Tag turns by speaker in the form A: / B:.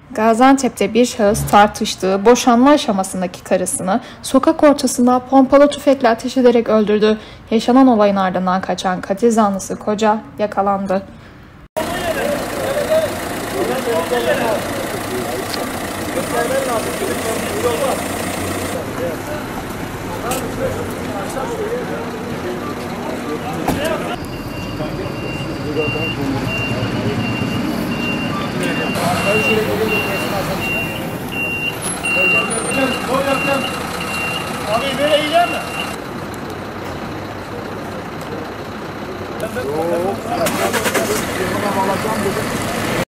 A: Gaziantep'te bir şahıs tartıştığı boşanma aşamasındaki karısını sokak ortasında pompalı tüfekle ateş ederek öldürdü. Yaşanan olayın ardından kaçan katil zanlısı koca yakalandı.